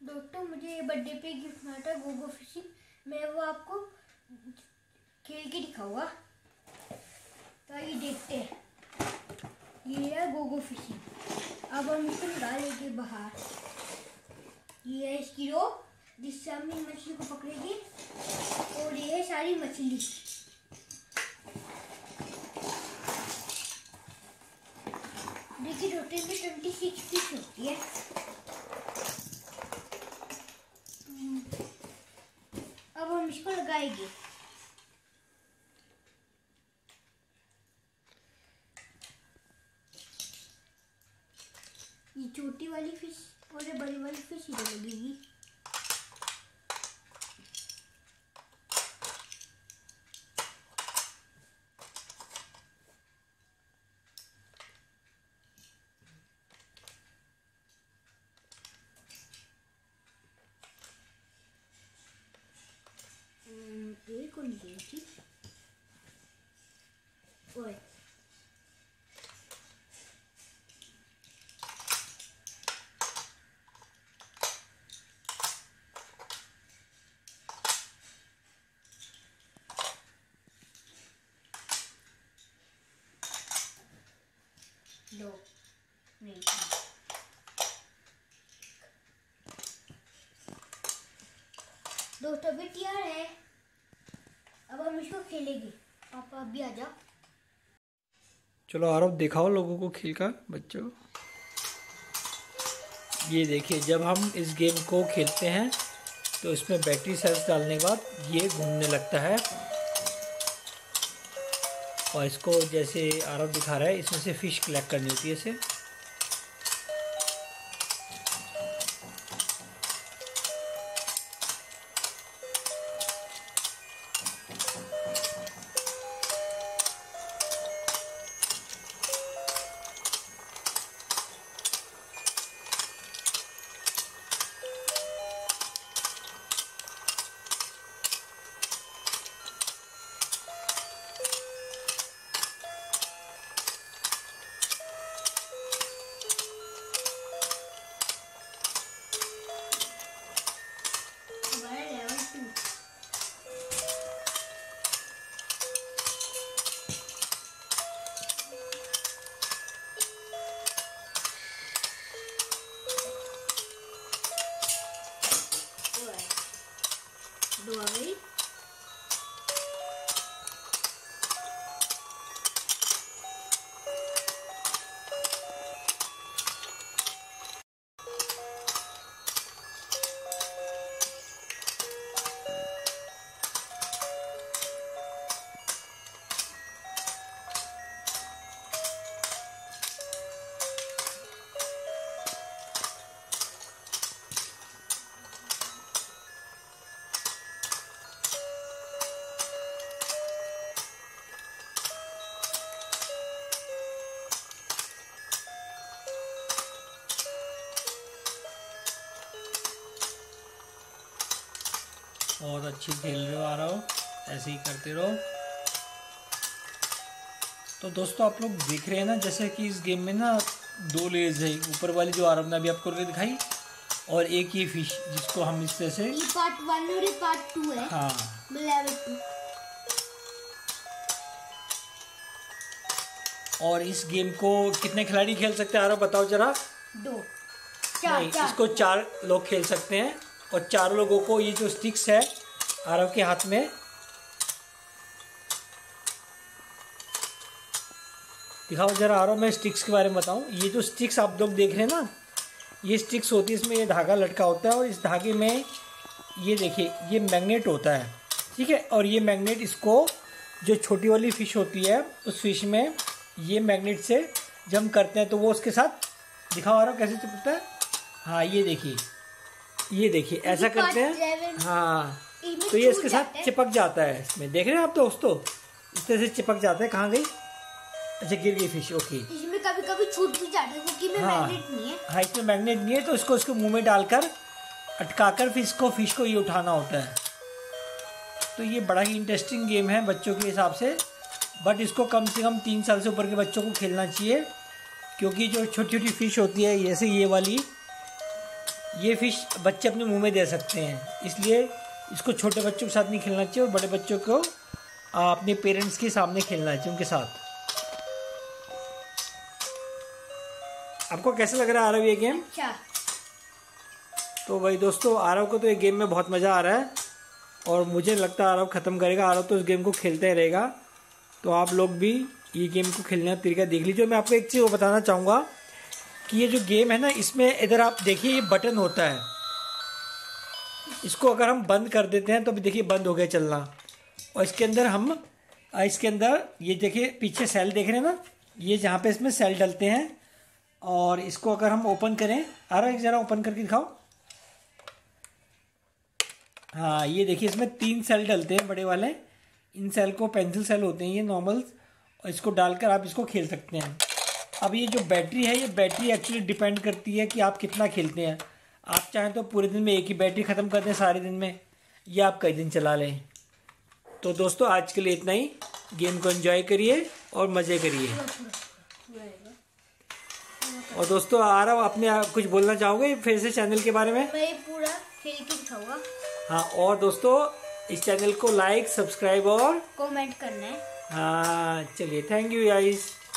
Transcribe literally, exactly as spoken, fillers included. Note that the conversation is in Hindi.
दोस्तों मुझे ये बर्थडे पे गिफ्ट मिला था गोगो फिशिंग। मैं वो आपको खेल के दिखाऊंगा, तो ये देखते हैं। ये है गोगो फिशिंग। अब हम इसको निकालेंगे बाहर। ये है इसकी रोप जिससे हम इन मछली को पकड़ेंगे, और ये है सारी मछली। देखिए टोटल में ट्वेंटी सिक्स फिश होती है। अब हम इसको लगाएंगे। ये छोटी वाली फिश और ये बड़ी वाली फिश इधर लगेगी। एक और निकलेगी। ओए लो नहीं दोस्तों भी तैयार है। अब हम इसको खेलेंगे। पापा अभी आ जाओ। चलो आरव दिखाओ लोगों को खेल का बच्चों। ये देखिए जब हम इस गेम को खेलते हैं तो इसमें बैटरी सेल्स डालने के बाद ये घूमने लगता है, और इसको जैसे आरव दिखा रहा है इसमें से फिश कलेक्ट करनी होती है इसे। दो आ गई। बहुत अच्छी खेल रहे हो आ रहा हो, ऐसे ही करते रहो। तो दोस्तों आप लोग देख रहे हैं ना, जैसे कि इस गेम में ना दो लेज है, ऊपर वाली जो आरव ने अभी आपको दिखाई, और एक ये फिश जिसको हम इस तरह से ये पार्ट वन और ये पार्ट टू है। हाँ लेवल टू। और इस गेम को कितने खिलाड़ी खेल सकते हैं आरव बताओ जरा। दो चार, नहीं, चार। इसको चार लोग खेल सकते हैं, और चारों लोगों को ये जो स्टिक्स है आरव के हाथ में, दिखाओ जरा आरव। मैं स्टिक्स के बारे में बताऊं। ये जो स्टिक्स आप लोग देख रहे हैं ना, ये स्टिक्स होती है, इसमें ये धागा लटका होता है, और इस धागे में ये देखिए ये मैग्नेट होता है, ठीक है। और ये मैग्नेट इसको, जो छोटी वाली फिश होती है उस फिश में ये मैग्नेट से जंप करते हैं तो वो उसके साथ, दिखाओ आरव कैसे चिपकता है। हाँ ये देखिए, ये देखिए ऐसा करते हैं। हाँ तो ये इसके साथ चिपक जाता है इसमें, देख रहे हैं आप दोस्तों, इस तरह से चिपक जाता है। कहाँ गई? अच्छा गिर गई फिश। ओके, इसमें कभी कभी छूट भी जाता है क्योंकि में हाँ, मैग्नेट नहीं है। हाँ इसमें मैग्नेट नहीं है, तो इसको इसको मुंह में डालकर अटकाकर फिश को फिश को ये उठाना होता है। तो ये बड़ा ही इंटरेस्टिंग गेम है बच्चों के हिसाब से, बट इसको कम से कम तीन साल से ऊपर के बच्चों को खेलना चाहिए, क्योंकि जो छोटी छोटी फिश होती है जैसे ये वाली, ये फिश बच्चे अपने मुंह में दे सकते हैं, इसलिए इसको छोटे बच्चों के साथ नहीं खेलना चाहिए और बड़े बच्चों को अपने पेरेंट्स के सामने खेलना चाहिए, उनके साथ। आपको कैसा लग रहा है आरव ये गेम? अच्छा। तो भाई दोस्तों, आरव को तो ये गेम में बहुत मज़ा आ रहा है और मुझे लगता है आरव ख़त्म करेगा। आरव तो इस गेम को खेलते ही रहेगा। तो आप लोग भी ये गेम को खेलने का तरीका देख लीजिए। मैं आपको एक चीज़ वो बताना चाहूँगा कि ये जो गेम है ना, इसमें इधर आप देखिए ये बटन होता है, इसको अगर हम बंद कर देते हैं तो अभी देखिए बंद हो गया चलना। और इसके अंदर हम इसके अंदर ये देखिए पीछे सेल देख रहे हैं ना, ये जहाँ पे इसमें सेल डलते हैं और इसको अगर हम ओपन करें, आ रहा है ज़रा ओपन करके दिखाओ। हाँ, ये देखिए इसमें तीन सेल डलते हैं बड़े वाले, इन सेल को पेंसिल सेल होते हैं ये नॉर्मल, और इसको डालकर आप इसको खेल सकते हैं। अब ये जो बैटरी है, ये बैटरी एक्चुअली डिपेंड करती है कि आप कितना खेलते हैं। आप चाहें तो पूरे दिन में एक ही बैटरी ख़त्म कर दें सारे दिन में, या आप कई दिन चला लें। तो दोस्तों आज के लिए इतना ही। गेम को एंजॉय करिए और मज़े करिए। और दोस्तों आरव अपने कुछ बोलना चाहोगे फिर से चैनल के बारे में? मैं पूरा खेल के दिखाऊंगा। हाँ, और दोस्तों इस चैनल को लाइक, सब्सक्राइब और कमेंट करना है। हाँ चलिए, थैंक यू गाइस।